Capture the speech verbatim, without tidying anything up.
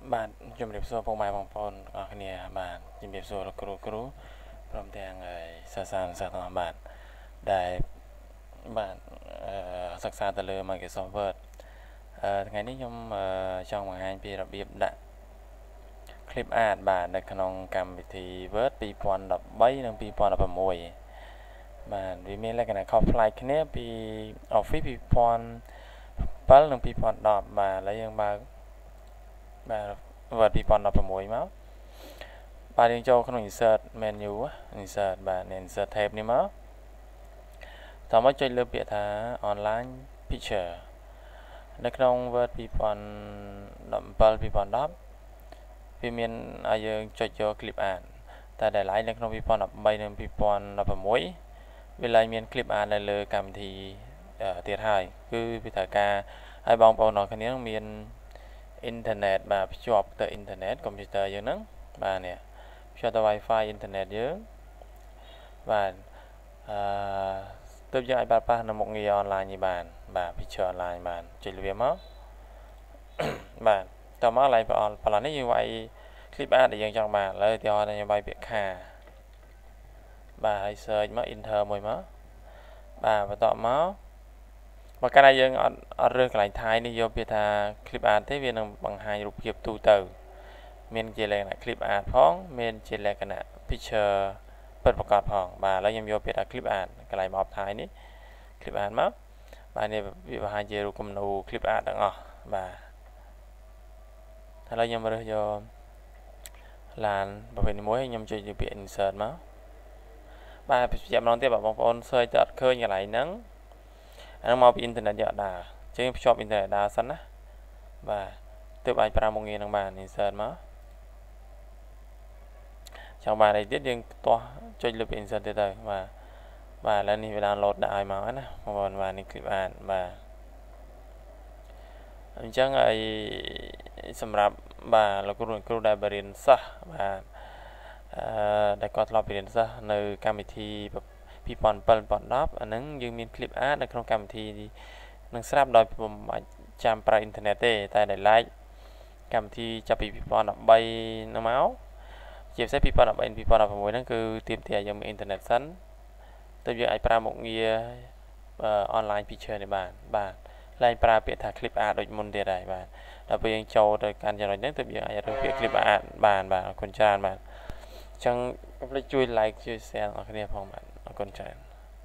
បាទជំរាបសួរពុកម៉ែបងប្អូនអរគ្នាបាទជំរាបសួរលោកគ្រូគ្រូព្រមទាំងសិស្សានុសិស្សទាំងអស់បាទដែលបាទសិក្សាទៅលើ Microsoft Word ថ្ងៃនេះខ្ញុំចង់បង្ហាញពីរបៀបដាក់ clip art បាទនៅក្នុងកម្មវិធី Word ពីរពាន់ដប់បីនិងពីរពាន់ដប់ប្រាំមួយបាទវាមានលក្ខណៈខុសប្លែកគ្នាពី Office ពីរពាន់bảyនិងពីរពាន់ដប់បាទឥឡូវយើងបើកបាទ Word ពីរពាន់ដប់ប្រាំមួយមកបាទយើងចូលក្នុង Insert menu Insert បាទ Insert tab នេះមកតោះមកចុចលើពាក្យថា Online Picture នៅក្នុង Word ពីរពាន់ដប់bảyពីរពាន់ដប់វាមានឲ្យយើងចុចយក Clip Art តែដែលឡៃនៅក្នុងពីរពាន់ដប់បីនិងពីរពាន់ដប់ប្រាំមួយវាឡើងមាន Clip Art នៅលើកម្មវិធីទៀតហើយគឺវាត្រូវការឲ្យបងប្អូនអរគ្នាមានអ៊ីនធឺណិតបាទភ្ជាប់ទៅអ៊ីនធឺណិតកុំព្យូទ័រយើងហ្នឹងបាទនេះភ្ជាប់ទៅ Wi-Fi អ៊ីនធឺណិតយើងបាទអឺទើបយើងអាចប្រើប្រាស់នៅមុខងារអនឡាញនេះបានបាទ Picture Online បានចុចវាមកបាទតមកឡើងប្រអល់ប្រឡនេះយើងវាយ Clip Art ដែលយើងចង់បានឥឡូវទីអខ្ញុំវាយពាក្យខាបាទហើយ search មក enter មួយមកបាទបន្តមកបើកាលណាយើងអត់អត់រើសកន្លែងថៃនេះយកពាក្យថា Clip Art ទេវានឹងបង្ហាញរូបភាពទូទៅមានជាលក្ខណៈ Clip Art ផងមានជាលក្ខណៈ Picture ពិតប្រាកដផងបាទឥឡូវខ្ញុំយកពាក្យថា Clip Art កន្លែងមកថៃនេះ Clip Art មកបាទនេះវាបង្ហាញជារូបគំនូ Clip Art ទាំងអស់បាទឥឡូវខ្ញុំរើសយកឡានប្រភេទមួយខ្ញុំចុចលើពាក្យ Insert មកបាទបញ្ជាក់ម្ដងទៀតបងប្អូន search ទៅអត់ឃើញកន្លែងហ្នឹងអាហ្នឹងមកពីអ៊ីនធឺណិតយកអត់ដើរអញ្ចឹងភ្ជាប់អ៊ីនធឺណិតដើរសិនណាបាទទើបអាចប្រើមុខងារហ្នឹងបាន Insert មកចង់បានអីទៀតយើងទាស់ចុចលើពាក្យ Insert ទៀតទៅបាទបាទឥឡូវនេះវា download ដាក់ឲ្យមកណាបងប្អូនបាទនេះ Clip Art បាទអញ្ចឹងឲ្យសម្រាប់បាទលោកគ្រូគ្រូដែលបរៀនសិស្សបាទអឺដែលគាត់ធ្លាប់បរៀនសិស្សនៅកម្មវិធីពីរពាន់bảy ពីរពាន់ដប់អាហ្នឹងយើងមាន Clip Art នៅក្នុងកម្មវិធីនឹងស្រាប់ដោយពុំបាច់ចាំប្រើអ៊ីនធឺណិតទេតែដែលឡែកកម្មវិធីចាប់ពីពីរពាន់ដប់បីហ្នឹងមកជាពិសេសពីរពាន់ដប់បី ពីរពាន់ដប់ប្រាំមួយហ្នឹងគឺទាមទារឲ្យយើងមានអ៊ីនធឺណិតសិនទើបយើងអាចប្រើមុខងារ online picture នេះបានបាទឡើងប្រើពាក្យថា Clip Art ដូចមុនទៀតហើយបាទដល់ពេលយើងចូលទៅកាន់ចំណុចហ្នឹងទើបយើងអាចរើសពាក្យ Clip Art បានបាទអរគុណច្រើនបាទអញ្ចឹងកុំភ្លេចជួយ like ជួយ share ដល់អ្នកគ្នាផងបាទអរគុណច្រើន